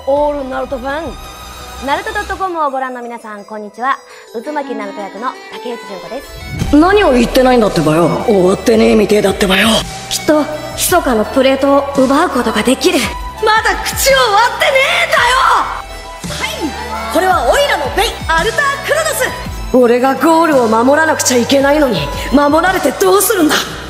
オールナルトファン、ナルト.com をご覧の皆さん、こんにちは。渦巻きナルト役の竹内純子です。 何を言ってないんだってばよ。終わってねえみてえだってばよ。 きっと密かのプレートを奪うことができる。 まだ口を割ってねえんだよ。はい、これはオイラのベイアルタークロノス。俺がゴールを守らなくちゃいけないのに守られてどうするんだ。